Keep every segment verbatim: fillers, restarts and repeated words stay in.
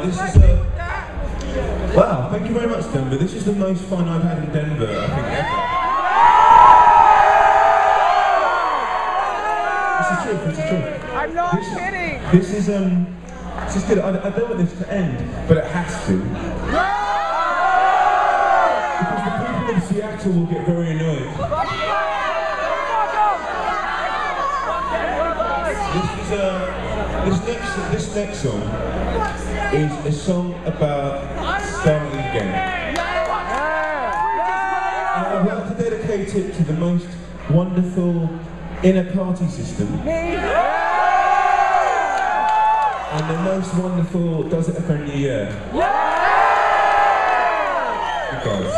this is a... Wow, thank you very much, Denver. This is the most fun I've had in Denver, I think, ever. This is true, this is true. I'm not this kidding! Is, this is, um... This is good. I, I don't want this to end, but it has to. Because the people of Seattle will get very annoyed. This is a... This next, this next song is a song about starting again. And I'd like to dedicate it to the most wonderful inner party system. And the most wonderful does it every year. You guys.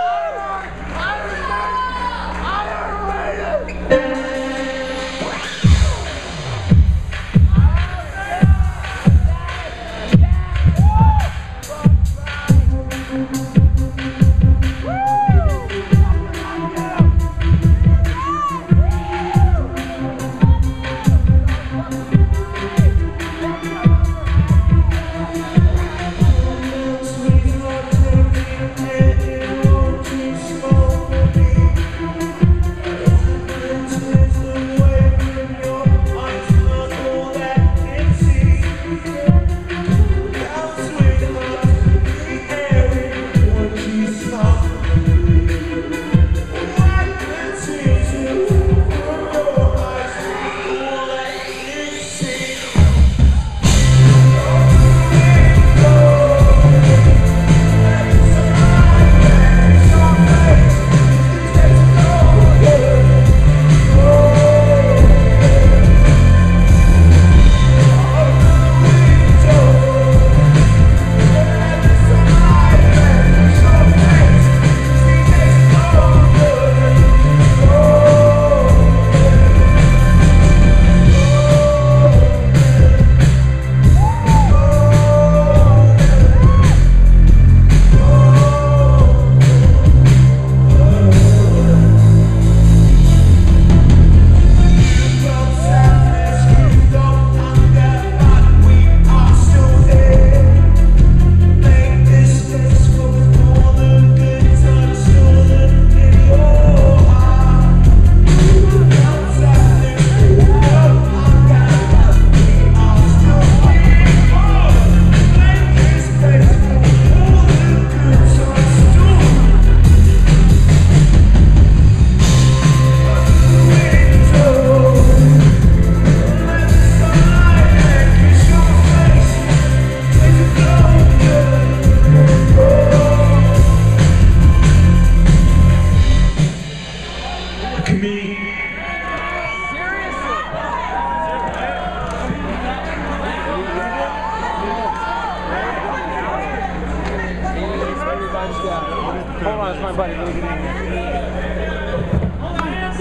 Hold on, it's my buddy.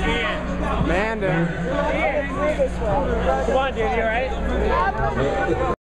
Amanda. Come on, dude, you alright?